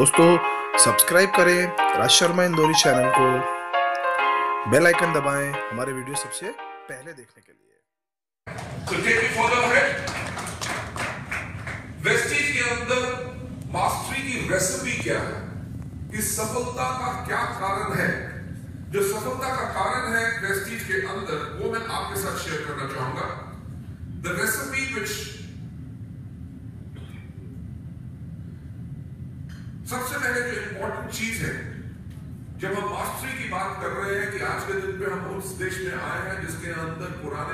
दोस्तों सब्सक्राइब करें राज शर्मा इंदौरी चैनल को, बेल आइकन दबाएं हमारे वीडियो सबसे पहले देखने के लिए। So take it further ahead. Vestige के अंदर मास्टरी की रेसिपी क्या है, इस सफलता का क्या कारण है? जो सफलता का कारण है वेस्टीज के अंदर, वो मैं आपके साथ शेयर करना चाहूंगा। द रेसिपी विच, सबसे पहले जो इंपॉर्टेंट चीज है, जब हम मास्टरी की बात कर रहे हैं कि आज के दिन पे हम उस देश में आए हैं जिसके अंदर पुराने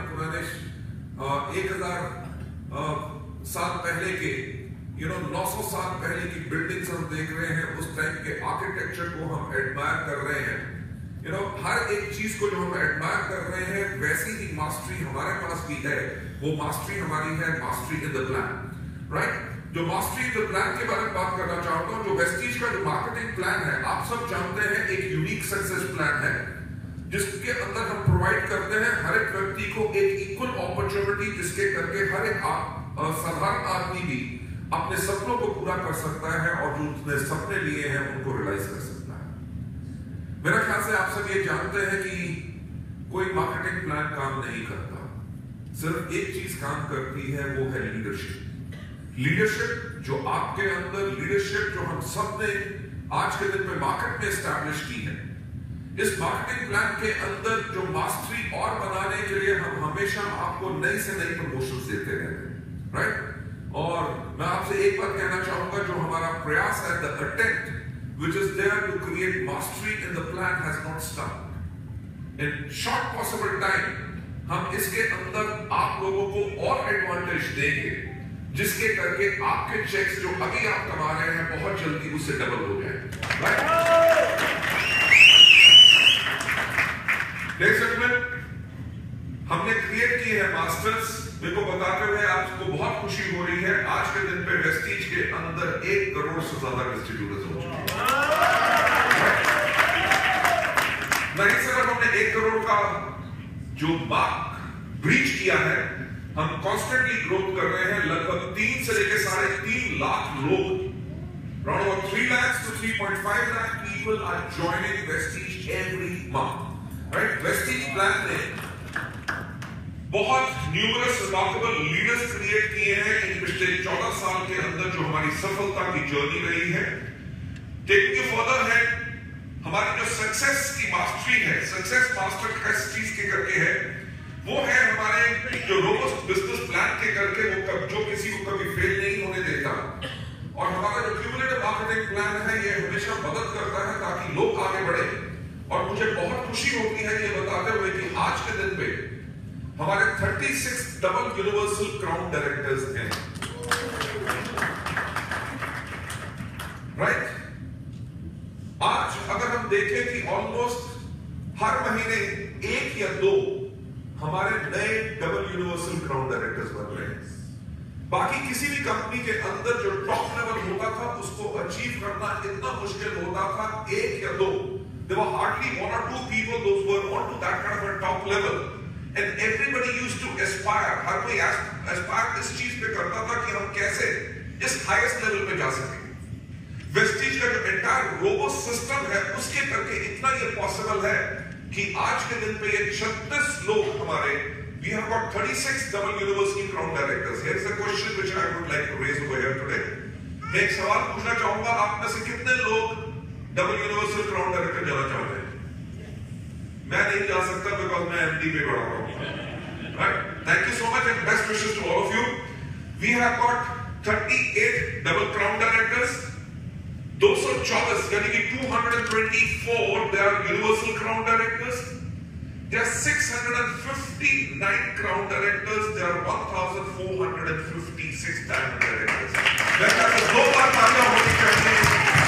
1000 साल पहले के 900 साल पहले की बिल्डिंग्स हम देख रहे हैं, उस टाइम के आर्किटेक्चर को हम एडमायर कर रहे हैं। हर एक चीज को जो हम एडमायर कर रहे हैं, वैसी ही मास्टरी हमारे पास भी है। वो मास्टरी हमारी है mastery in the plan, right? जो मास्टरी इन द प्लान के बारे में बात करना चाहता हूं, जो वेस्टीज का जो मार्केटिंग प्लान है, आप सब जानते हैं एक यूनिक सक्सेस प्लान है जिसके अंदर हम प्रोवाइड करते हैं हर एक व्यक्ति को एक इक्वल अपॉर्चुनिटी, जिसके करके हर एक साधारण आदमी भी अपने सपनों को पूरा कर सकता है और जो उसने सपने लिए हैं उनको रियलाइज कर सकता है। मेरा ख्याल से आप सब ये जानते हैं कि कोई मार्केटिंग प्लान काम नहीं करता, सिर्फ एक चीज काम करती है, वो है लीडरशिप। लीडरशिप जो आपके अंदर, लीडरशिप जो हम सब ने आज के दिन में मार्केट में एस्टैब्लिश की है, इस मार्केटिंग प्लान के अंदर जो मास्टरी और बनाने के लिए हम हमेशा आपको नई से नई प्रमोशंस देते रहते हैं, राइट? और मैं आपसे एक बात कहना चाहूंगा, जो हमारा प्रयास है, the attempt which is there to create mastery in the plan has not stopped. In short possible time, हम इसके अंदर आप लोगों को और एडवांटेज देंगे, जिसके करके आपके चेक्स जो अभी आप कमा रहे हैं बहुत जल्दी उससे डबल हो जाए, राइट? हमने क्रिएट किए हैं मास्टर्स। मेरे को बताते हुए आपको बहुत खुशी हो रही है, आज के दिन पे वेस्टीज के अंदर 1 करोड़ से ज्यादा डिस्ट्रीब्यूटर्स हो चुके हैं। नहीं सिर्फ हमने 1 करोड़ का जो मार्क ब्रीच किया है, हम कॉन्स्टेंटली ग्रोथ कर रहे हैं। लगभग 3 से लेकर 3.5 लाख लोग, around about 3 lakhs to 3.5 lakh people are joining Vestige every month, right? Vestige plan ने बहुत न्यूमरस रिमार्केबल लीडर्स क्रिएट किए हैं इन पिछले 14 साल के अंदर, जो हमारी सफलता की जर्नी रही है। टेकिंग यू फर्दर है, हमारी जो सक्सेस की मास्टरी है, सक्सेस मास्टर किस चीज के करके है, वो है हमारे जो रोबस्ट बिजनेस प्लान के करके, वो जो किसी को कभी फेल नहीं होने देता। और हमारा जो क्यूमुलेटिव मार्केटिंग प्लान है, ये हमेशा मदद करता है ताकि लोग आगे बढ़े। और मुझे बहुत खुशी होती है ये बताते हुए कि आज के दिन पे हमारे 36 डबल यूनिवर्सल क्राउन डायरेक्टर्स हैं, राइट? आज अगर हम देखें कि ऑलमोस्ट हर महीने 1 या 2 हमारे नए डबल यूनिवर्सल क्राउन डायरेक्टर्स बन रहे हैं। बाकी किसी भी कंपनी के अंदर जो टॉप लेवल होता था, उसको अचीव करना इतना मुश्किल होता था, 1 या 2, there were hardly 1 or 2 people those who were on to that kind of a top level. And everybody used to aspire, हर कोई aspire इस चीज पे करता था कि हम कैसे इस हाईएस्ट लेवल पे जा सकें। वेस्टीज का जो एंटायर रोबोस्ट सिस्टम है, उसके करके इतना ये पॉसिबल है कि आज के दिन पे ये 36 लोग हमारे, we have got 36 double university crown directors. Here is a question which I would like to raise over here today. मैं एक सवाल पूछना चाहूंगा, आप में से कितने लोग डबल यूनिवर्सल क्राउन डायरेक्टर जाना चाहते हैं? मैं नहीं जा सकता बिकॉज मैं एमडी पे पढ़ा रहा हूं, right? Thank you so much and best wishes to all of you. We have got 38 double crown directors, 224 यानी कि 224 they are universal crown directors, there are 659 crown directors, there are 1456 diamond directors. वैसे तो 2 बार तालियां होनी चाहिए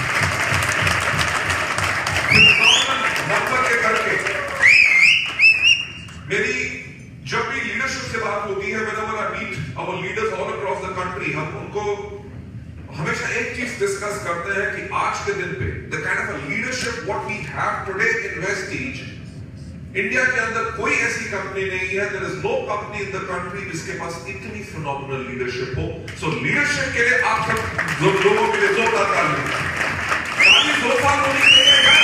number के करके। मेरी जब भी लीडरशिप से बात होती है, whenever I meet our leaders all across the country, हम उनको हमेशा एक चीज डिस्कस करते हैं कि आज के दिन पे the kind of a leadership what we have today in Vestige, India के अंदर कोई ऐसी कंपनी नहीं है, there is no company in the country जिसके पास इतनी phenomenal leadership हो। So leadership के लिए आप सब लोगों के लिए जोरदार तालियां। ताली 2 साल होनी चाहिए यार।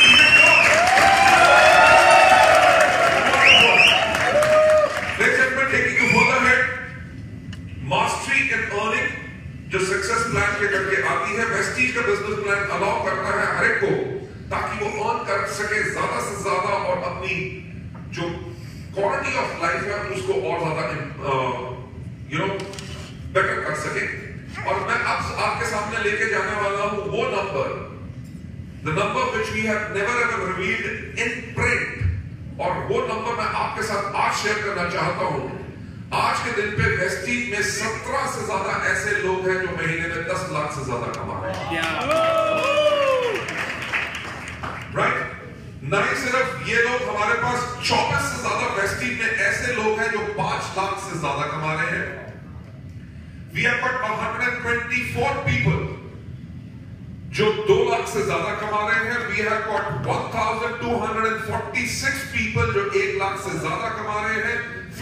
Next segment taking you further ahead, mastery in earning, जो सक्सेस प्लान के करके आती है। वेस्टीज का बिजनेस प्लान अलाउ करता है हर एक को, ताकि वो अर्न कर सके ज्यादा से ज्यादा और अपनी जो क्वालिटी ऑफ लाइफ है उसको और ज्यादा बेटर कर सके। और मैं अब आपके सामने लेके जाने वाला हूं वो number, the number which we have never ever revealed in print, और वो नंबर मैं आपके साथ आज शेयर करना चाहता हूं। आज के दिन पे वेस्टीज में 17 से ज्यादा ऐसे लोग हैं जो महीने में 10 लाख से ज्यादा कमा रहे हैं। राइट? नहीं सिर्फ ये लोग, हमारे पास 24 से ज्यादा वेस्टीज में ऐसे लोग हैं जो 5 लाख से ज्यादा कमा रहे हैं। We have got 124 people जो 2 लाख से ज्यादा कमा रहे हैं। We have got 1246 people जो 1 लाख से ज्यादा कमा रहे हैं।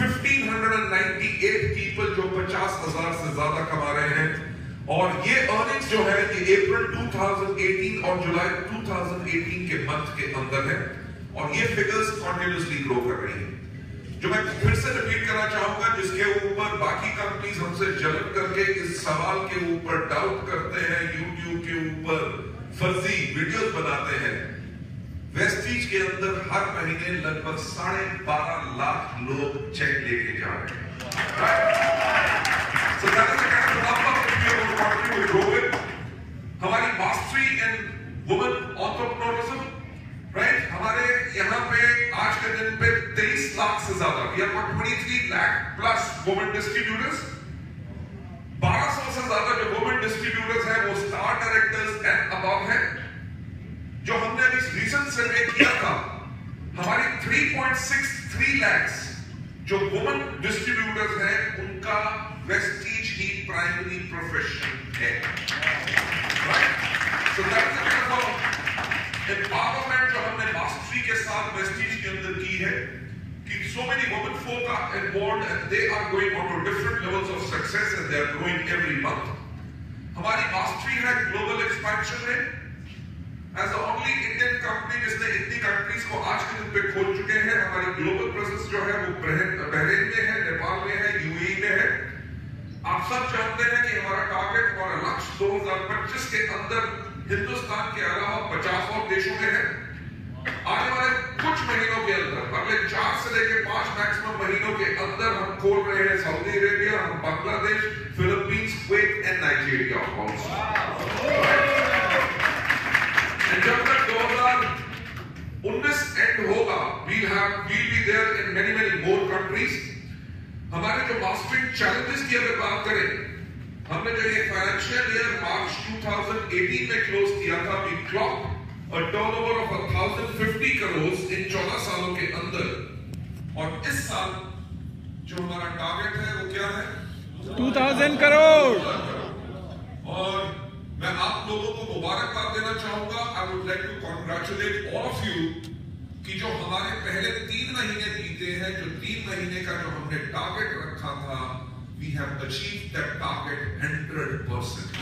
1598 people जो 50,000 से ज्यादा कमा रहे हैं। और ये अर्निंग्स जो है ये अप्रैल 2018 और जुलाई 2018 के मंथ के अंदर है, और ये फिगर्स कंटिन्यूअसली ग्रो कर रही है। जो मैं फिर से रिपीट करना चाहूंगा, जिसके ऊपर बाकी कंपनीज हमसे जलन करके इस सवाल के ऊपर डाउट करते हैं, यूट्यूब के ऊपर फर्जी वीडियोस बनाते हैं, वेस्टीज के अंदर हर महीने लगभग 12.5 लाख लोग चेक लेके जा रहे हैं। So that is the kind of number that we are going to continue to grow with. हमारी mastery in women entrepreneurism, right? हमारे यहाँ पे आज के दिन पे 23 लाख से ज्यादा, we have got 23 lakh plus women distributors। 1200 से ज्यादा जो women distributors हैं वो स्टार डायरेक्टर्स एंड अबव हैं। जो हमने अभी रीसेंट सर्वे किया था, हमारी 3.63 lakhs जो वुमेन डिस्ट्रीब्यूटर्स हैं उनका वेस्टीज ही प्राइमरी प्रोफेशन है। Right? So that is the kind of empowerment जो हमने मास्टरी के साथ वेस्टीज के अंदर की है, कि so many women folk are involved and they are going on to different levels of success and they are growing every month। हमारी मास्टरी है ग्लोबल एक्सपेंशन में। As the only Indian company जिसने इतनी कंट्रीज को आज के दिन पे खोल चुके हैं, हमारी ग्लोबल प्रेजेंस जो है वो बहरीन में है, नेपाल में है, यूएई में है। आप सब जानते हैं कि हमारा टारगेट, हमारा लक्ष्य 2025 के अंदर हिंदुस्तान के अलावा 50 और देशों में है। आने वाले कुछ महीनों के अंदर, अगले 4 से लेकर 5 मैक्सिमम महीनों के अंदर हम खोल रहे हैं सऊदी अरेबिया, हम Bangladesh, Philippines, Kuwait and Nigeria also. जब तक 2019 एंड होगा, we'll be there in many more countries। हमारे जो मास्टरिंग चैलेंजेस की अगर बात करें, हमने जो ये फाइनेंशियल ईयर मार्च 2018 में क्लोज किया था, we clocked a turnover of 1050 crores इन 14 सालों के अंदर। और इस साल जो हमारा टारगेट है वो क्या है? 2000 करोड़। और मैं आप लोगों को मुबारकबाद देना चाहूंगा। I would like to congratulate all of you कि जो हमारे पहले 3 महीने बीते हैं, जो 3 महीने का जो हमने टारगेट रखा था, we have achieved that target 100%।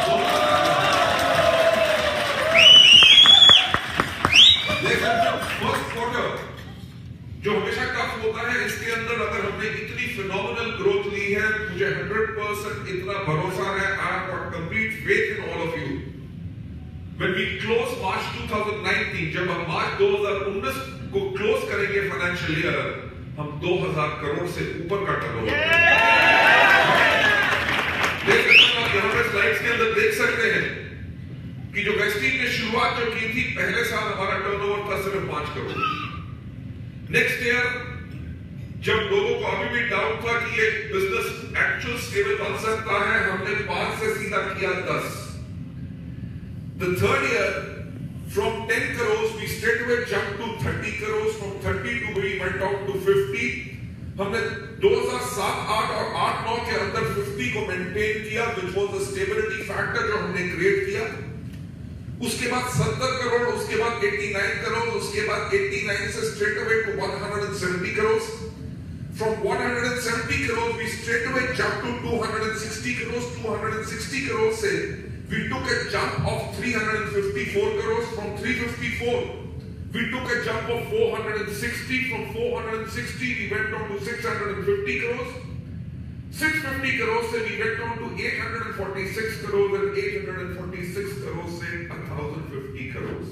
लेकिन फर्स्ट क्वार्टर जो हमेशा टफ होता है, इसके अंदर अगर हमने इतनी फिनोमिनल ग्रोथ ली है, मुझे 100% इतना भरोसा है, I have got complete faith in all of you. When we close March 2019, जब हम मार्च 2019 को क्लोज करेंगे फाइनेंशियल ईयर, हम 2000 करोड़ से ऊपर का टर्नओवर स्लाइड्स के अंदर देख सकते हैं कि जो वेस्टीज ने शुरुआत जो की थी, पहले साल हमारा टर्नओवर था सिर्फ 5 करोड़। नेक्स्ट ईयर जब लोगों को अभी भी डाउट था कि ये बिजनेस एक्चुअल स्केल बन सकता है, हमने 5 से सीधा किया 10। The third year, from 10 crores, we straight away jumped to 30 crores. From 30 to we went out to 50. हमने 2007, 8 और 8-9 के अंदर 50 को मेंटेन किया, which was the stability factor जो हमने क्रिएट किया। उसके बाद 70 करोड़, उसके बाद 89 करोड़, उसके बाद 89 से straight away to 170 crores. From 170 crores, we straight away jumped to 260 crores. 260 crores से We took a jump of 354 crores from 354. We took a jump of 460. From 460 we went on to 650 crores. 650 crores से we went on to 846 crores and 846 crores से 1050 crores.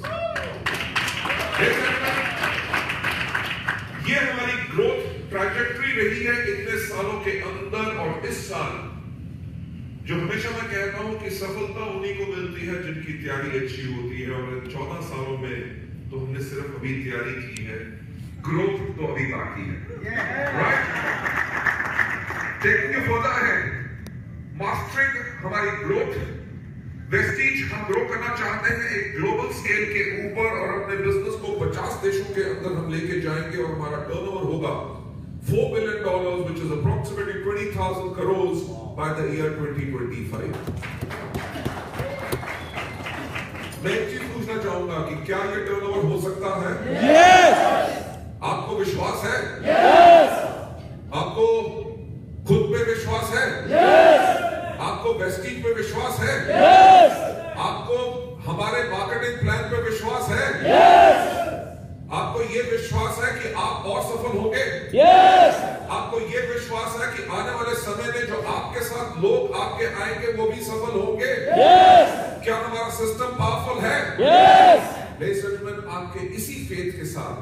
ये हमारी growth trajectory रही है इतने सालों के अंदर. और इस साल जो हमेशा मैं कहता हूं कि सफलता उन्हीं को मिलती है जिनकी तैयारी अच्छी होती है. और 14 सालों में तो हमने सिर्फ अभी तैयारी की है, ग्रोथ तो अभी बाकी है. Right? Taking you further ahead, mastering हमारी ग्रोथ. वेस्टीज हम ग्रो करना चाहते हैं एक ग्लोबल स्केल के ऊपर और अपने बिजनेस को 50 देशों के अंदर हम लेके जाएंगे और हमारा टर्नओवर होगा $4 billion, which is approximately 20,000 crores by the year 2025. मैं एक चीज पूछना चाहूंगा कि क्या ये टर्नओवर हो सकता है? Yes! आपको विश्वास है? Yes! आपको खुद पे विश्वास है? Yes! आपको वेस्टीज पे विश्वास है? Yes! आपको हमारे मार्केटिंग प्लान पे विश्वास है? Yes! आपको ये विश्वास है कि आप और सफल होंगे? Yes! आपको ये विश्वास है कि आने वाले समय में जो आपके साथ लोग आपके आएंगे वो भी सफल होंगे? Yes! क्या हमारा सिस्टम पावरफुल है? Yes! लेडीज एंड जेंटलमैन, आपके इसी फेथ के साथ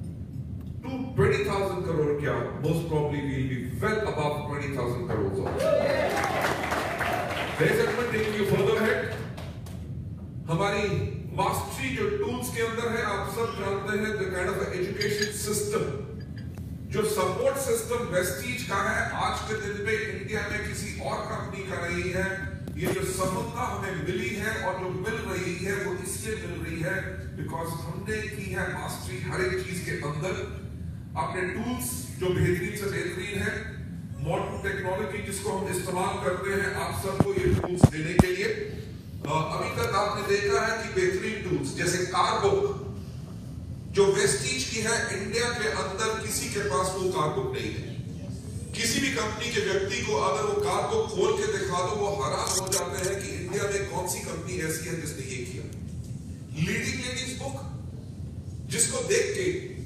20,000 crore क्या, most probably we will be well above 20,000 crores also. Ladies and gentlemen, taking you further ahead, हमारी मास्टरी जो टूल्स के अंदर है, आप सब जानते हैं the kind of education system, जो सपोर्ट सिस्टम वेस्टीज का है, आज के दिन पे इंडिया में किसी और कंपनी का नहीं है. ये जो सफलता हमें मिली है और जो मिल रही है वो इसलिए मिल रही है बिकॉज हमने की है मास्टरी हर एक चीज के अंदर. अपने टूल्स जो बेहतरीन से बेहतरीन है, मॉडर्न टेक्नोलॉजी जिसको हम इस्तेमाल करते हैं आप सबको ये टूल्स देने के लिए. अभी तक आपने देखा है कि बेहतरीन टूल्स जैसे कार बुक जो वेस्टीज की है, इंडिया के अंदर किसी के पास वो कार बुक नहीं है. किसी भी कंपनी के व्यक्ति को अगर वो कार बुक खोल के दिखा दो वो हैरान हो जाते हैं कि इंडिया में कौन सी कंपनी ऐसी है जिसने ये किया. लीडिंग लेडीज बुक जिसको देख के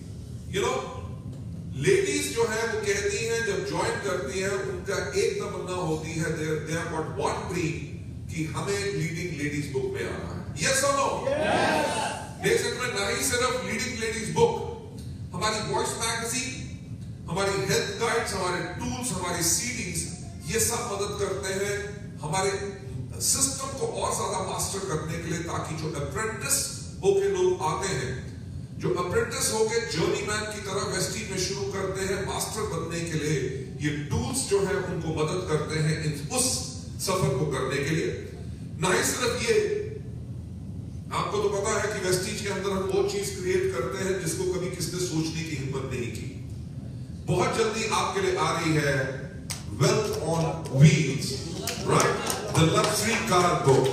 लेडीज जो है वो कहती हैं, जब ज्वाइन करती हैं उनका एक तमन्ना होती है, they have got one dream कि हमें लीडिंग लेडीज बुक में आना है. यस और नो? यस. ना ही सिर्फ लीडिंग लेडीज बुक, हमारी वॉइस मैगजीन, हमारी हेल्थ गाइड्स, हमारे टूल्स, हमारी सीडीज, ये सब मदद करते हैं हमारे सिस्टम को और ज्यादा मास्टर करने के लिए, ताकि जो अप्रेंटिस होके लोग आते हैं, जो अप्रेंटिस होके जर्नीमैन की तरह वेस्टीज में शुरू करते हैं मास्टर बनने के लिए, ये टूल्स जो है उनको मदद करते हैं उस सफर को करने के लिए. ना ही सिर्फ ये, आपको तो पता है कि वेस्टीज के अंदर हम वो चीज क्रिएट करते हैं जिसको कभी किसने सोचने की हिम्मत नहीं की. बहुत जल्दी आपके लिए आ रही है wealth on wheels, right? The luxury car book,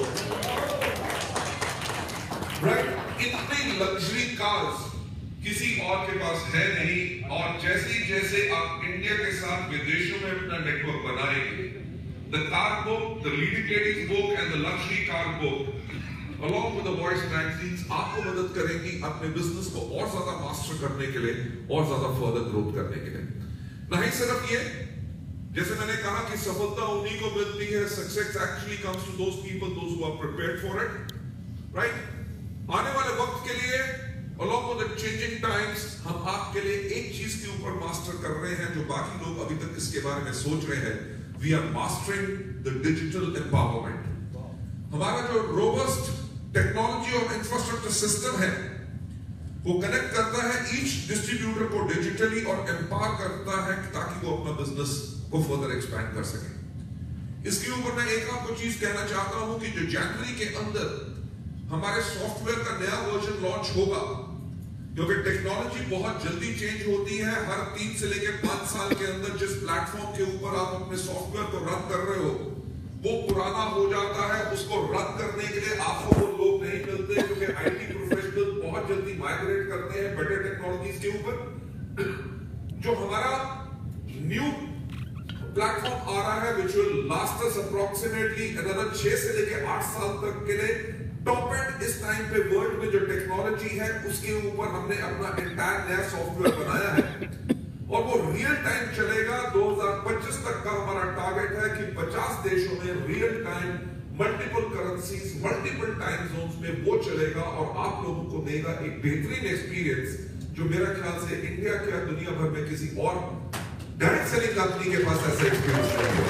right? इतनी लग्जरी कार्स किसी और के पास है नहीं. और जैसे जैसे आप इंडिया के साथ विदेशों में अपना नेटवर्क बनाएंगे, the car book, the leading ladies book and the luxury car book along with the voice magazines आपको मदद करेंगी अपने बिजनेस को और ज्यादा मास्टर करने के लिए और ज्यादा फर्दर ग्रोथ करने के लिए. नहीं सिर्फ ये, जैसे मैंने कहा कि सफलता उन्हीं को मिलती है, success actually comes to those people those who are prepared for it, right? आने वाले वक्त के लिए along with the changing times हम आपके लिए एक चीज के ऊपर मास्टर कर रहे हैं जो बाकी लोग अभी तक इसके बारे में सोच रहे हैं. We are mastering the digital empowerment. हमारा जो रोबस्ट टेक्नोलॉजी और इंफ्रास्ट्रक्चर सिस्टम है वो कनेक्ट करता है ईच डिस्ट्रीब्यूटर को डिजिटली और एम्पावर करता है ताकि वो अपना बिजनेस को फर्दर एक्सपैंड कर सके. इसके ऊपर मैं एक आपको चीज कहना चाहता हूं कि जो जनवरी के अंदर हमारे सॉफ्टवेयर का नया वर्जन लॉन्च होगा, क्योंकि टेक्नोलॉजी बहुत जल्दी चेंज होती है. हर 3 से लेकर 5 साल के अंदर जिस प्लेटफॉर्म के ऊपर आप अपने सॉफ्टवेयर को रन कर रहे हो वो पुराना हो जाता है. उसको रन करने के लिए आपको वो लोग नहीं मिलते क्योंकि आईटी प्रोफेशनल बहुत जल्दी माइग्रेट करते हैं बेटर टेक्नोलॉजीज के ऊपर. जो हमारा न्यू प्लेटफॉर्म आ रहा है which will last us approximately another 6 से लेके 8 साल तक के लिए। टॉप एंड इस टाइम पे वर्ल्ड में जो टेक्नोलॉजी है उसके ऊपर हमने अपना एंटायर नया सॉफ्टवेयर बनाया है और वो रियल टाइम चलेगा। 2025 तक का हमारा टारगेट है कि 50 देशों में real time multiple currencies multiple time zones में वो चलेगा और आप लोगों को देगा एक बेहतरीन एक्सपीरियंस जो मेरा ख्याल से इंडिया के दुनिया भर में किसी और डायरेक्ट सेलिंग कंपनी के पास ऐसा एक्सपीरियंस नहीं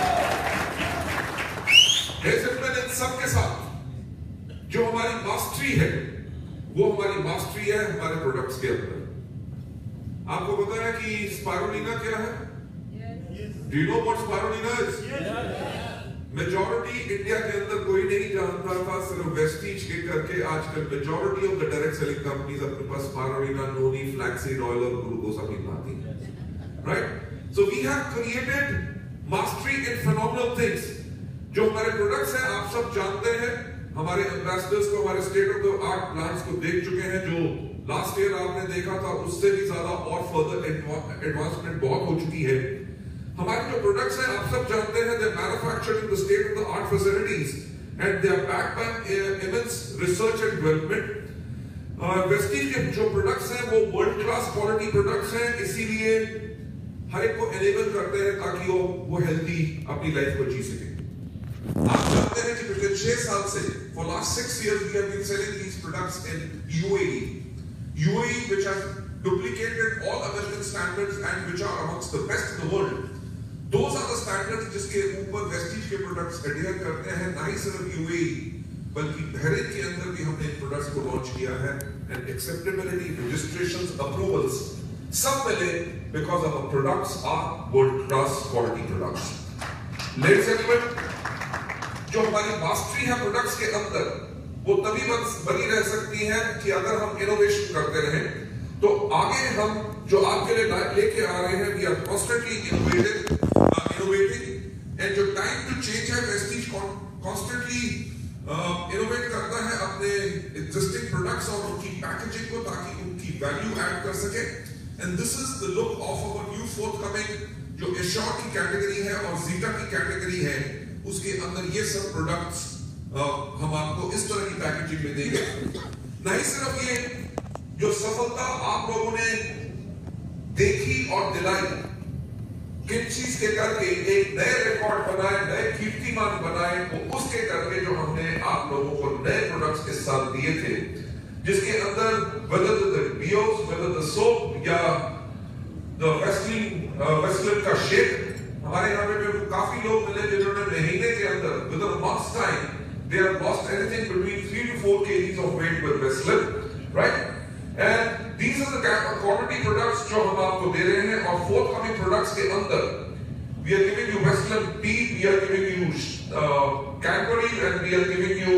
है। इन सबके साथ जो हमारी मास्टरी है वो हमारी मास्टरी है हमारे प्रोडक्ट्स के अंदर। आपको पता है कि स्पाइरुलिना क्या है? Do you know what spirulina is? Majority India के अंदर कोई नहीं जानता था, सिर्फ वेस्टीज के करके आजकल majority of the direct selling companies अपने पास स्पाइरुलिना, नोनी, फ्लैक्सीड ऑयल और ग्लूकोज अभी लाती हैं, right? So we have created mastery in phenomenal things. जो हमारे प्रोडक्ट्स हैं आप सब जानते हैं, हमारे एम्बेसडर्स को हमारे state of the art plants को देख चुके हैं। जो लास्ट ईयर आपने देखा था उससे भी ज्यादा और फर्दर एडवांसमेंट बहुत हो चुकी है। हमारे जो प्रोडक्ट्स हैं आप सब जानते हैं, they manufactured in the state of the art facilities and they are backed by immense research and development. Vestige के जो प्रोडक्ट्स हैं वो वर्ल्ड क्लास क्वालिटी प्रोडक्ट्स हैं, इसीलिए हर एक को एनेबल करते हैं ताकि वो हेल्दी अपनी लाइफ को जी सके। आप जानते हैं कि पिछले 6 साल से for last 6 years we have been selling these products in UAE which has duplicated all American standards and which are amongst the best in the world. Those are the standards जिसके ऊपर वेस्टीज के products adhere करते हैं। ना ही सिर्फ UAE बल्कि Bahrain के अंदर भी हमने इन प्रोडक्ट्स को लॉन्च किया है and acceptability, registrations, approvals सब मिले because our products are world class quality products. Ladies and gentlemen, जो हमारी मास्टरी है प्रोडक्ट्स के अंदर वो तभी बनी रह सकती है कि अगर हम इनोवेशन करते रहें। तो आगे हम जो आपके लिए लेके आ रहे हैं, we are constantly innovating and जो टाइम टू चेंज है वेस्टीज कॉन्स्टेंटली इनोवेट करता है अपने एग्जिस्टिंग प्रोडक्ट्स और उनकी पैकेजिंग को ताकि उनकी वैल्यू ऐड कर सके। And this is the look of our new forthcoming जो एश्योर की कैटेगरी है और जीटा की कैटेगरी है, उसके अंदर ये सब प्रोडक्ट्स हम आपको इस तरह की पैकेजिंग में देंगे। नहीं सिर्फ ये जो सफलता आप लोगों ने देखी और दिलाई किन चीज के करके एक नए रिकॉर्ड बनाए, नए कीर्तिमान बनाए, वो उसके करके जो हमने आप लोगों को नए प्रोडक्ट्स के साथ दिए थे, जिसके अंदर whether the BOs, whether the soap या the Vaseline का शेक। हमारे यहाँ पे भी काफी लोग मिले जिन्होंने महीने के अंदर within a month's time they have lost anything between 3 to 4 kgs of weight with Vaseline, right? And these are the quality products जो हम आपको दे रहे हैं। और forthcoming products के अंदर we are giving you Vaseline tea, we are giving you Cadbury and we are giving you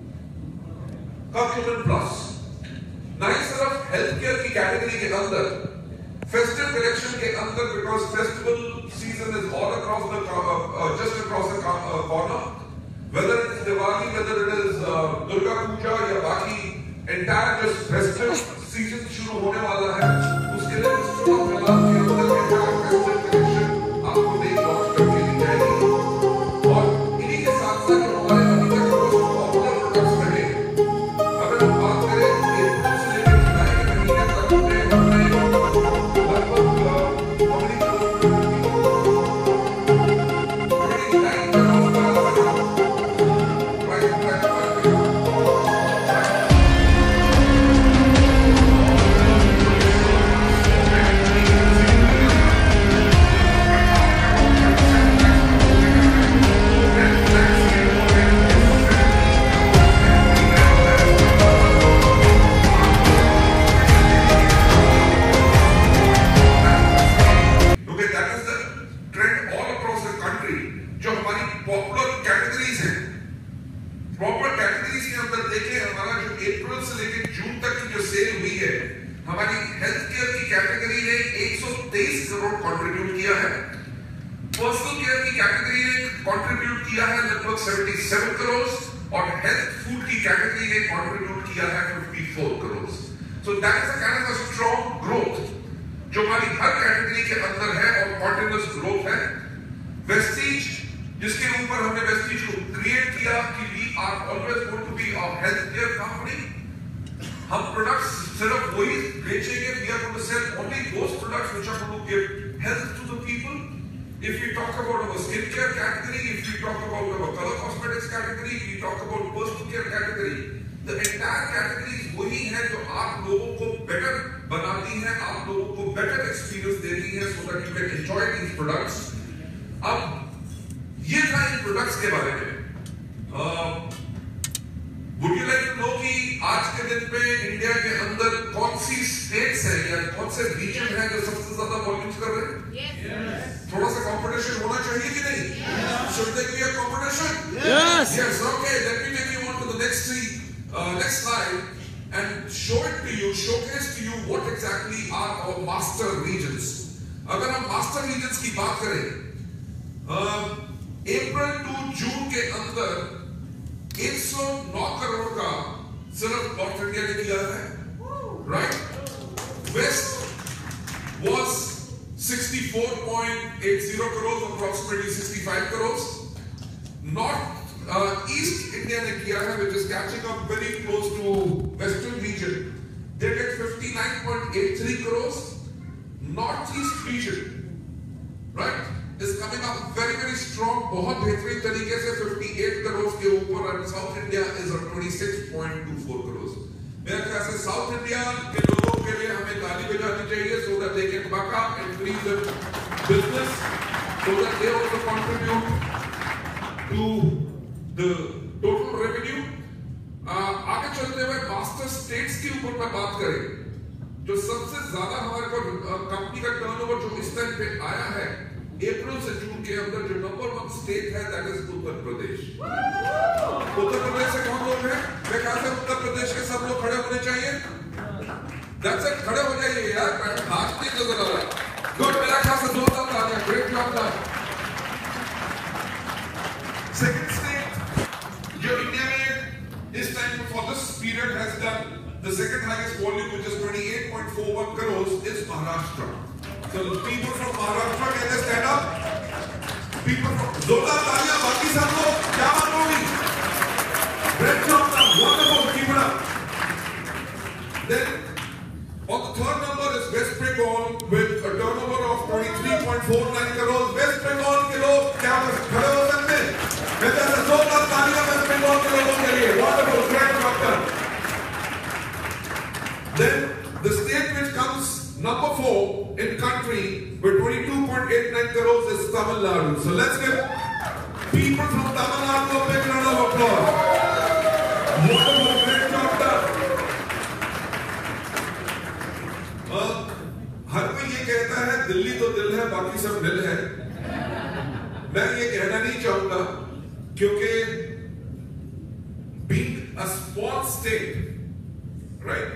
Curcumin Plus। ना ही सिर्फ हेल्थ केयर की कैटेगरी के अंदर फेस्टिव कलेक्शन के अंदर, because festival season is all across the just across the corner, whether it is Diwali, whether it is Durga Puja या बाकी एंटायर जो फेस्टिव सीजन शुरू होने वाला है, उसके लिए स्टॉक मिलान के अंदर एंटायर फेस्टिव कलेक्शन आपको नई लॉन्च करके दी जाएगी। और इन्हीं के साथ साथ जो हमारे अभी तक जो पॉपुलर प्रोडक्ट्स रहे, अगर हम बात करें अप्रैल से लेकर जुलाई के महीने तक में हमने कंट्रीब्यूट किया है। पर्सनल केयर की कैटेगरी ने कंट्रीब्यूट किया है लगभग 77 करोड़ और हेल्थ फूड की कैटेगरी ने कंट्रीब्यूट किया है 54 crore. So that is a kind of strong growth जो हमारी हर कैटेगरी के अंदर है और कंटिन्यूअस ग्रोथ है। वेस्टीज, जिसके ऊपर हमने वेस्टीज को क्रिएट किया कि we are always going to be a health care company. हम प्रोडक्ट्स सिर्फ वही बेचेंगे, we are going to sell only those products which are going to give health to the people. If we talk about our skincare category, if we talk about our color cosmetics category, we talk about personal care category, the entire categories वही है जो आप लोगों को better बनाती है, आप लोगों को better experience देती है, so that you can enjoy these products। अब ये था इन products के बारे में। Would you like to know कि आज के दिन पे इंडिया के अंदर कौन सी स्टेट्स हैं या कौन से रीजन हैं जो सबसे ज्यादा वॉल्यूम्स कर रहे हैं? Yes. थोड़ा सा कंपटीशन होना चाहिए कि नहीं? Yes. Should there be a competition? Yes. Yes. Okay. Let me take you on to the next slide and show it to you, showcase to you what exactly are our master regions. अगर हम master regions की बात करें, अप्रैल to June के अंदर 109 करोड़ का सिर्फ north India ने किया है, right? West was 64.80 crores, approximately 65 crores. North East India ने किया है, which is catching up very close to Western region. They get 59.83 crores. Northeast region, right, is coming up very strong, बहुत बेहतरीन तरीके से 58 करोड़ के ऊपर, and South India is at 26.24 crores. मेरे ख्याल से साउथ इंडिया के लोगों के लिए हमें ताली बजानी चाहिए, so that they can back up and increase their business, so that they also contribute to the total revenue. आगे चलते हुए मास्टर स्टेट्स के ऊपर मैं बात करें, जो सबसे ज्यादा हमारे को कंपनी का टर्नओवर जो इस टाइम पे आया है अप्रैल से जून के अंदर, जो नंबर 1 स्टेट है, दैट इज उत्तर प्रदेश। उत्तर प्रदेश से कौन लोग हैं? मैं कहा था उत्तर प्रदेश के सब लोग खड़े होने चाहिए। दैट्स इट, खड़े हो जाइए यार, हाथ नहीं नजर आ रहा। गुड, मेरा ख्याल से जोरदार तालियां, great job done. Second state जो इंडिया में इस time for this period has done the second highest volume, which is 28.41 crores, is Maharashtra. So people from Maharashtra, can they stand up? People from जोरदार तालियां, बाकी सब लोग क्या बात होगी? Great job done, wonderful, keep it up. Then on the third number is West Bengal with a turnover of 23.49 crores. West Bengal के लोग क्या खड़े हो सकते हैं? मैं कहता हूँ जोरदार तालियां West Bengal के लोगों के लिए, wonderful, great job done. Then the state which comes number 4 in country with 22.89 crores is Tamil Nadu. So let's give people from Tamil Nadu a big round of applause. Wonderful, great job done. हर कोई ये कहता है दिल्ली तो दिल है, बाकी सब दिल है। मैं ये कहना नहीं चाहूंगा, क्योंकि being a small state, right?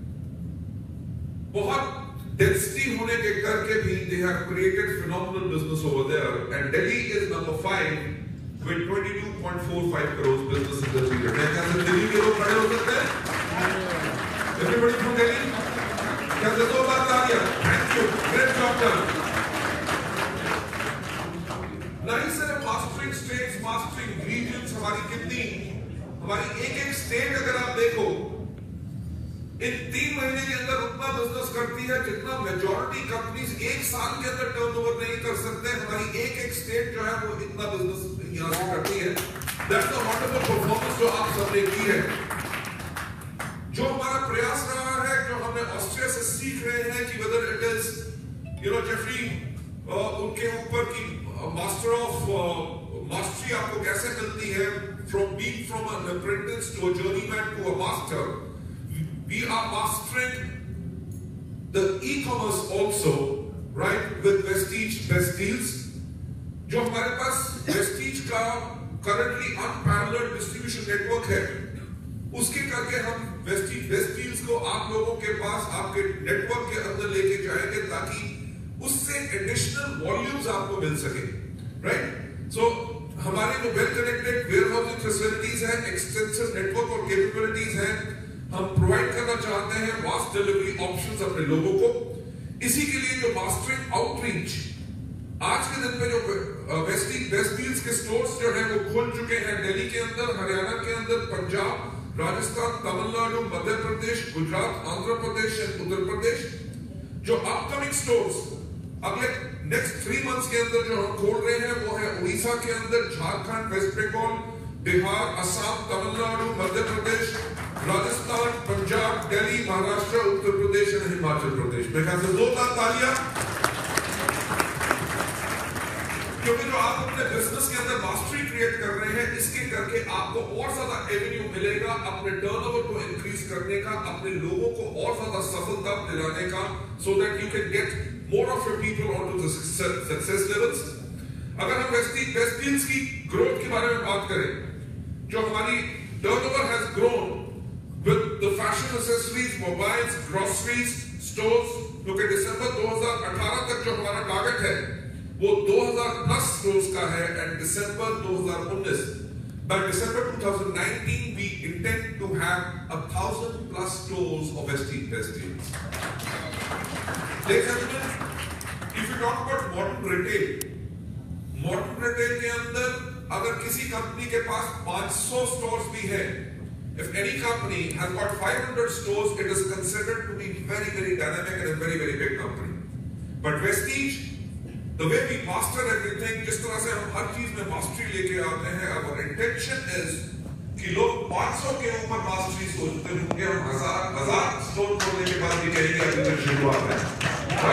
बहुत डेंसिटी होने के करके भी they have created phenomenal business over there, and Delhi is number 5 with 22.45 crores business in this period. मैं कहता हूँ दिल्ली के लोग खड़े हो सकते हैं? Everybody from Delhi, क्या दो बात आ गया? Thank you, great job done. नहीं सिर्फ mastering states, mastering regions, हमारी एक स्टेट अगर आप देखो इन 3 महीने के अंदर उतना बिजनेस करती है जितना मेजॉरिटी कंपनीज एक साल के अंदर टर्नओवर नहीं कर सकते। हमारी एक स्टेट जो है वो इतना बिजनेस यहां से करती है। दैट्स द वंडरफुल परफॉर्मेंस जो आप सबने की है। जो हमारा प्रयास रहा है, जो हमने ऑस्ट्रिया से सीख रहे हैं कि वेदर इट इज जेफरी उनके ऊपर की मास्टर ऑफ मास्टरी आपको कैसे मिलती है, from being from an apprentice to a journeyman to a master. We are mastering the e-commerce also, right, with Vestige best deals. जो हमारे पास Vestige का currently unparalleled distribution network है, उसके करके हम Vestige best deals को आप लोगों के पास आपके network के अंदर लेके जाएंगे, ताकि उससे additional volumes आपको मिल सके, right? So हमारे जो well connected warehousing facilities हैं, extensive network और capabilities हैं, हम प्रोवाइड करना चाहते हैं वास्ट डिलीवरी ऑप्शंस अपने लोगों को। इसी के लिए जो मास्टरिंग आउटरीच आज के दिन पे जो वेस्टीज के स्टोर्स जो हैं वो खुल चुके हैं दिल्ली के अंदर, हरियाणा के अंदर, पंजाब, राजस्थान, तमिलनाडु, मध्य प्रदेश, गुजरात, आंध्र प्रदेश और उत्तर प्रदेश। जो अपकमिंग स्टोर्स अगले नेक्स्ट 3 मंथ्स के अंदर जो हम खोल रहे हैं वो है उड़ीसा के अंदर, झारखंड, वेस्ट बंगाल, बिहार, असम, तमिलनाडु, मध्य प्रदेश, राजस्थान, पंजाब, दिल्ली, महाराष्ट्र, उत्तर प्रदेश और हिमाचल प्रदेश। मेरे ख्याल से जोरदार तालियां, क्योंकि जो आप अपने बिजनेस के अंदर मास्टरी क्रिएट कर रहे हैं, इसके करके आपको और ज्यादा एवेन्यू मिलेगा अपने टर्नओवर को इंक्रीज करने का, अपने लोगों को और ज्यादा सफलता दिलाने का, so that you can get more of your people on to the success levels. अगर हम वेस्टीज की ग्रोथ के बारे में बात करें, जो हमारी turnover has grown with the fashion accessories, mobiles, groceries, stores, क्योंकि दिसंबर 2018 तक जो हमारा टारगेट है वो 2000 प्लस स्टोर्स का है, एंड दिसंबर 2019 by December 2019 we intend to have 1000 plus stores of Vestige. Ladies and gentlemen, if you talk about modern retail के अंदर अगर किसी कंपनी के पास 500 stores भी है, if any company has got 500 stores, it is considered to be very very dynamic and a very very big company. But Vestige, the way we master everything, जिस तरह से हम हर चीज में मास्टरी लेके आते हैं, our intention is कि लोग 500 के ऊपर मास्टरी सोचते होंगे, हम हजार स्टोर खोलने के बाद भी कहेंगे अभी तक शुरुआत है।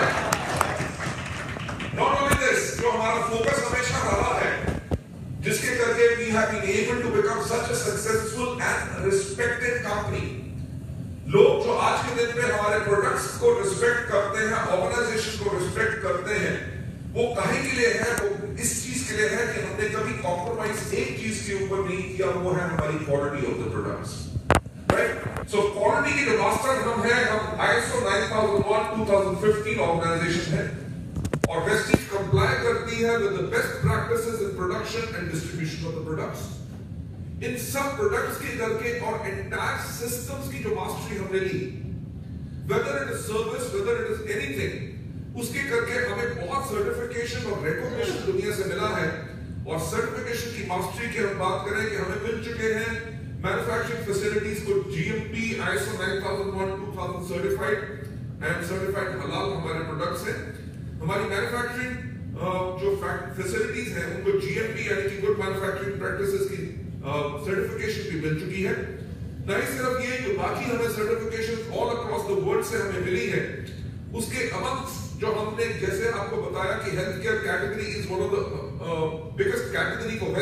Not only this, जो हमारा फोकस हमेशा रहा है, जिसके करके we have been able to become such a successful and respected company. लोग जो आज के दिन में हमारे प्रोडक्ट्स को रिस्पेक्ट करते हैं, ऑर्गेनाइजेशन को रिस्पेक्ट करते हैं, वो काहे के लिए है? वो इस चीज के लिए है कि हमने कभी कॉम्प्रोमाइज एक चीज के ऊपर नहीं किया, वो है हमारी quality of the products, right? So quality के जो मास्टर हम हैं, हम ISO 9001:2015 ऑर्गेनाइजेशन है, और वेस्टीज कंप्लाई करती है with the best practices in production and distribution of the products. इन सब प्रोडक्ट्स के करके और एंटायर सिस्टम्स की जो मास्टरी हमने ली, whether it is service, whether it is anything, उसके करके हमें बहुत सर्टिफिकेशन और रिकॉग्निशन दुनिया से मिला है। और सर्टिफिकेशन की मास्टरी की हम बात करें कि हमें मिल चुके हैं मैन्युफैक्चरिंग फैसिलिटीज को GMP, ISO 9001:2000 certified and certified हलाल हमारे प्रोडक्ट्स हैं। हमारी मैन्युफैक्चरिंग जो फैसिलिटीज हैं उनको GMP यानी कि गुड मैन्युफैक्चरिंग प्रैक्टिसेस की सर्टिफिकेशन भी मिल चुकी है। नहीं सिर्फ ये, जो बाकी हमें certification all across the world से हमें मिली है, उसके अमंग जो हमने जैसे आपको बताया कि health care category is one of the biggest category for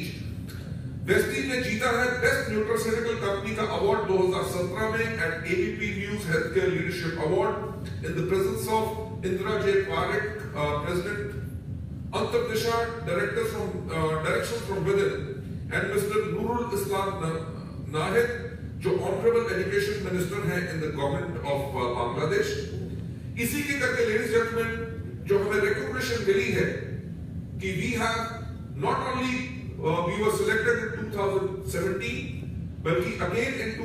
Vestige ने जीता है बेस्ट न्यूट्रास्यूटिकल कंपनी का अवार्ड 2017 में at ABP news health care leadership award in the presence of Indira J. Parekh, president, Antardisha direction from within, and mister Nurul Islam Nahid, जो honourable education minister हैं in the government of Bangladesh. इसी के करके लेडीज जेंटलमैन, जो हमें recognition मिली है कि we have not only we were selected in 2017, बल्कि अगेन इन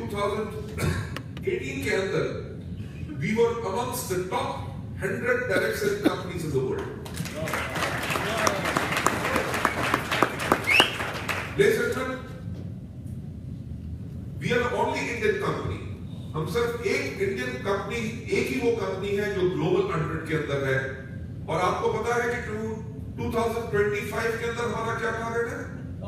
2018 के अंदर we were amongst the top 100 direct selling companies in the world. Ladies gentleman, we are the only Indian company, हम सिर्फ एक इंडियन कंपनी, एक ही वो company है जो ग्लोबल 100 के अंदर है। और आपको पता है कि 2025 के अंदर हमारा क्या टारगेट है?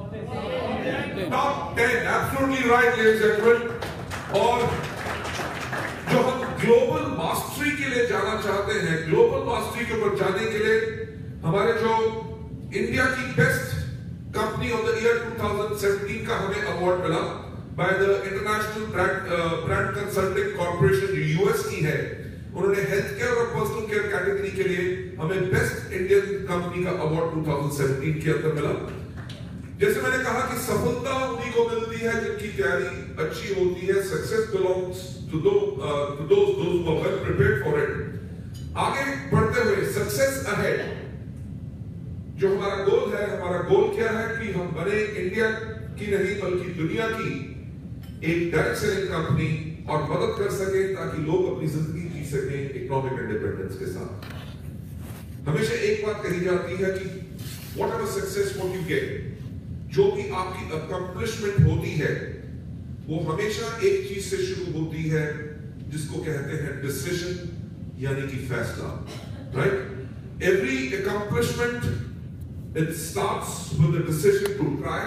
Top 10, absolutely right ladies and gentleman. और जो हम ग्लोबल मास्टरी के लिए जाना चाहते हैं, ग्लोबल मास्टरी के ऊपर जाने के लिए हमारे जो इंडिया की best company of the year 2017 का हमें अवार्ड मिला by the International Brand Consulting Corporation, जो US की है, उन्होंने हेल्थ केयर और पर्सनल केयर कैटेगरी के लिए हमें बेस्ट इंडियन कंपनी का अवार्ड 2017 के अंदर मिला। जैसे मैंने कहा कि सफलता उन्हीं को मिलती है जिनकी तैयारी अच्छी होती है। Success belongs to those who are well prepared for it। आगे बढ़ते हुए सक्सेस अहेड, जो हमारा गोल है, हमारा गोल क्या है कि हम बने इंडिया की नहीं बल्कि दुनिया की एक डायरेक्ट सेलिंग कंपनी और मदद कर सके ताकि लोग अपनी जिंदगी जी सकें इकोनॉमिक इंडिपेंडेंस के साथ। हमेशा एक बात कही जाती है कि whatever success what you get, जो भी आपकी accomplishment होती है, वो हमेशा एक चीज से शुरू होती है, जिसको कहते हैं decision, यानी कि फैसला, right? Every accomplishment, it starts with a decision to try.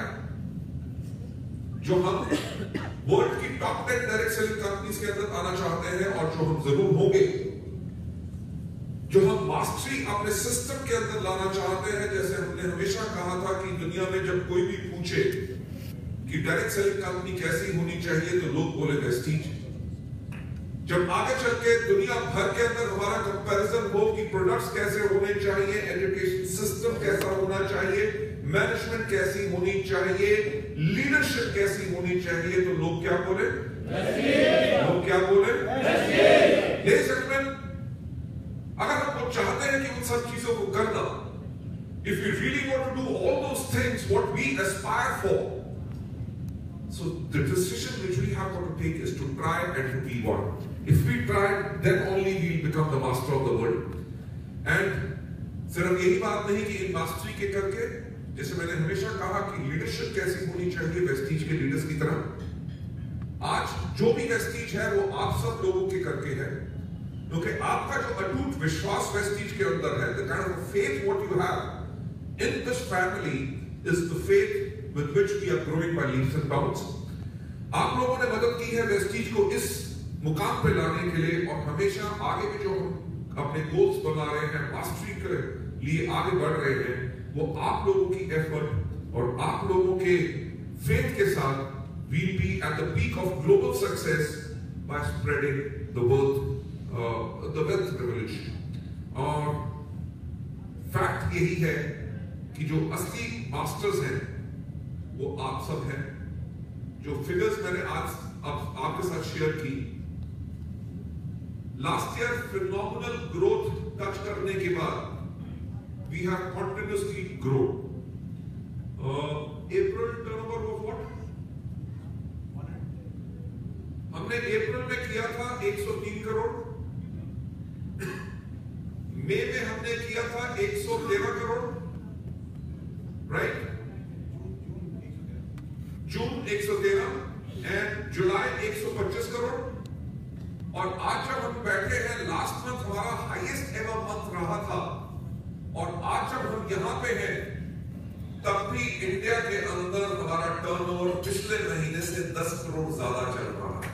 जो हम वर्ल्ड की टॉप 10 डायरेक्ट सेलिंग कंपनीज के अंदर आना चाहते हैं और जो हम जरूर होंगे, जो हम मास्टरी अपने सिस्टम के अंदर लाना चाहते हैं, जैसे हमने हमेशा कहा था कि दुनिया में जब कोई भी पूछे कि डायरेक्ट सेलिंग कंपनी कैसी होनी चाहिए तो लोग बोले वेस्टीज। जब आगे चल के दुनिया भर के अंदर हमारा कंपैरिजन हो कि प्रोडक्ट्स कैसे होने चाहिए, एजुकेशन सिस्टम कैसा होना चाहिए, मैनेजमेंट कैसी होनी चाहिए, लीडरशिप कैसी होनी चाहिए, तो लोग क्या बोले? लोग क्या बोले? अगर हम लोग चाहते हैं कि उन सब चीजों को करना, if we really want to do all those things what we aspire for, so the decision which we have got to take is to try and to be one. If we try, then only we will become the master of the world. And सिर्फ यही बात नहीं कि इन mastery के करके, जैसे मैंने हमेशा कहा कि लीडरशिप कैसी होनी चाहिए वेस्टीज के लीडर्स की तरह, आज जो भी वेस्टीज है वो आप सब लोगों के करके है, क्योंकि आपका जो अटूट विश्वास वेस्टीज के अंदर है, the kind of faith what you have in this family is the faith with which we are growing by leaps and bounds. आप लोगों ने मदद की है वेस्टीज को इस मुकाम पे लाने के लिए, और हमेशा आगे भी जो हम अपने गोल्स बना रहे हैं, मास्टरी के लिए आगे बढ़ रहे हैं, वो आप लोगों की एफर्ट और आप लोगों के फेथ के साथ we'll be at the peak of global success by spreading the wealth revolution. और फैक्ट यही है कि जो असली मास्टर्स हैं वो आप सब हैं। जो फिगर्स मैंने आज आपके साथ शेयर की, last year phenomenal growth touch करने के बाद we have continuously grown. April turnover was what? हमने अप्रैल में किया था 103 करोड़, मई में हमने किया था 113 करोड़, राइट? जून 113 एंड जुलाई 125 करोड़, और आज जब हम बैठे हैं, लास्ट मंथ हमारा हाईएस्ट एवर मंथ रहा था, और आज जब हम यहां पे हैं, तब भी इंडिया के अंदर हमारा टर्नओवर पिछले महीने से 10 करोड़ ज्यादा चल रहा है।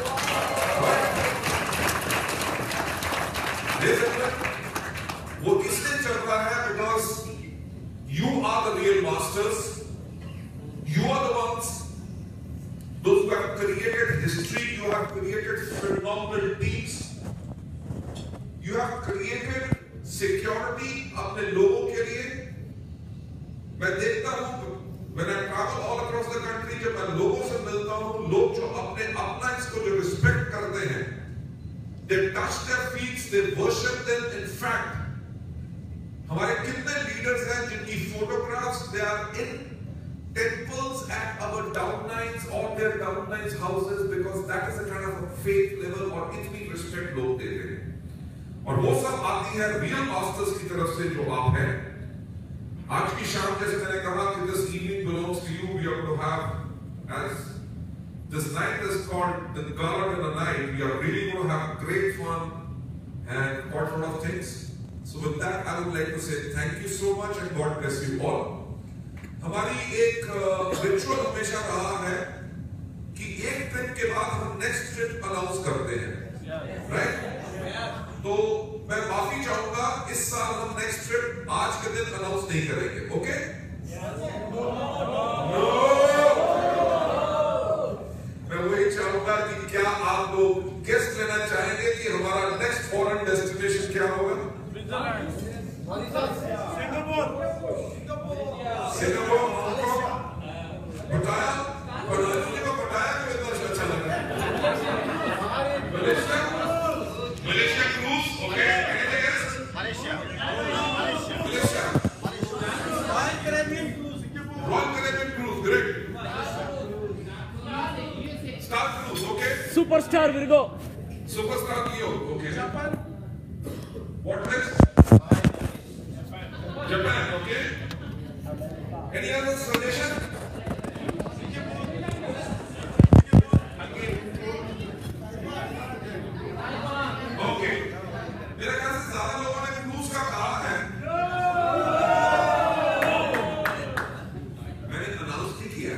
वो इसलिए चल रहा है because you are the real masters, you are the ones those who have created history, you have created phenomenal teams, you have created security अपने लोगों के लिए। मैं देखता हूं when I travel all across the country, जब मैं लोगों से मिलता हूं, लोग जो अपने अपलाइंस को जो रिस्पेक्ट करते हैं, they touch their feet, they worship them. In fact, हमारे कितने लीडर्स हैं जिनकी photographs they are in temples at our downlines or their downlines houses, because that is a kind of a faith level और इतनी respect लोग देते हैं। और वो सब आती है रियल मास्टर्स की तरफ से जो आप हैं। आज की शाम जैसे मैंने कहा कि this evening belongs to you, we are going to have, as this night is called the Gala night, we are really going to have great fun and quite a lot of things. So with that I would like to say thank you so much and God bless you all. हमारी एक ritual हमेशा रहा है कि एक trip के बाद हम नेक्स्ट ट्रिप अनाउंस करते हैं, राइट? तो मैं माफी चाहूंगा, इस साल हम नेक्स्ट ट्रिप आज के दिन अनाउंस नहीं करेंगे, ओके? मैं वही चाहूंगा कि क्या आप लोग गेस्ट लेना चाहेंगे कि हमारा नेक्स्ट फॉरेन डेस्टिनेशन क्या होगा? सिंगापुर, बताया, और लड़की को बताया कि इतना अच्छा लगा। Malaysia cruise, okay? Malaysia, royal Caribbean cruise, great. Star cruise, okay? Superstar Virgo, superstar Leo, okay? What next? Japan, okay? Any other suggestion? Okay. मेरे ख्याल से ज्यादा लोगों ने क्रूज का कहा है। मैंने अनाउंस नहीं किया।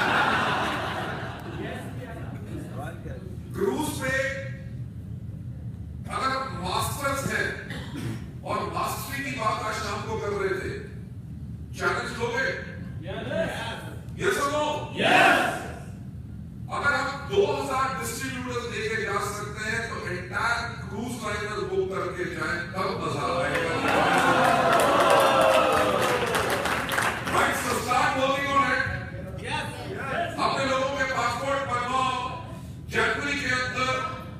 क्रूज पे अगर आप मास्टर्स हैं और मास्टरी की बात आज शाम को कर रहे थे, चैलेंज लोगे? यस और नो? यस। अगर आप 2000 डिस्ट्रीब्यूटर्स लेके जा सकते हैं तो एंटायर क्रूज लाइनर बुक करके जाएं, तब मजा आएगा। Right, so start working on it. अपने लोगों के पासपोर्ट बनवाओ। जनवरी के अंदर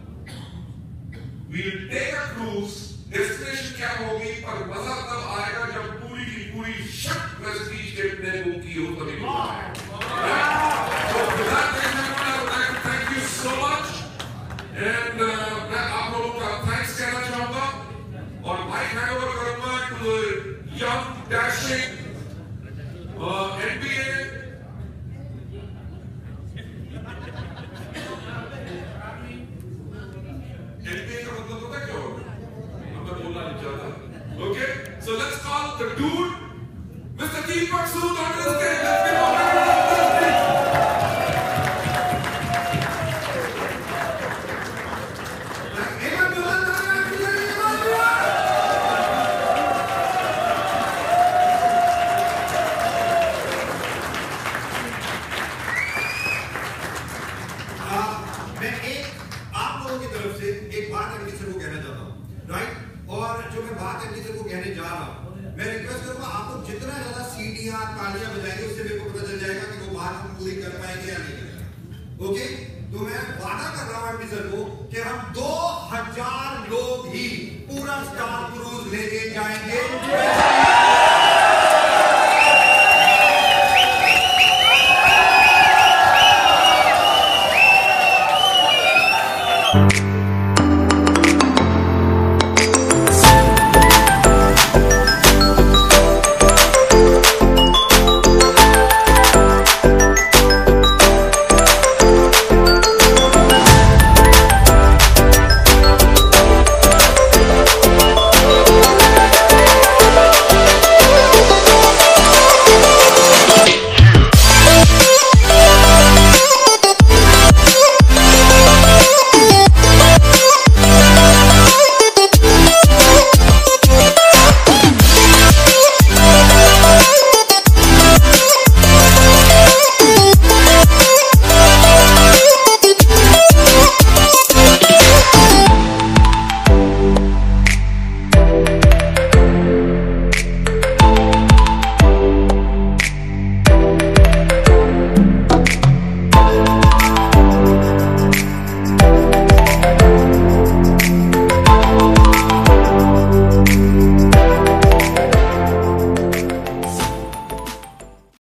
we will take a cruise. Destination क्या होगी, पर मजा तब आएगा जब पूरी की पूरी शक वेस्टीज स्टेट ने बुक की हो, तभी मजा आएगा। So with that, ladies and gentlemen, I would like to thank you so much, and मैं आप लोगों का thanks कहना चाहूँगा और माइक हैंड ओवर करूँगा to the young dashing NBA का मतलब पता क्या होगा? हम तो बोलना नहीं चाहता। Okay, so let's call the dude, Mr. Deepak Sood on the stage. Let's give him a round of applause. मैं आप लोगों की तरफ से एक बात एमडी सर को कहना चाहता हूँ, राइट? और जो मैं बात एमडी सर को कहने जा रहा हूँ, मैं रिक्वेस्ट करूंगा आप लोग जितना ज्यादा सीटियां तालियां बजाएंगे उससे मेरे को पता चल जाएगा कि वो बात हम पूरी कर पाएंगे या नहीं कर पाएंगे। ओके, तो मैं वादा कर रहा हूँ एमडी सर को कि हम 2000 लोग ही पूरा स्टार क्रूज लेके जाएंगे।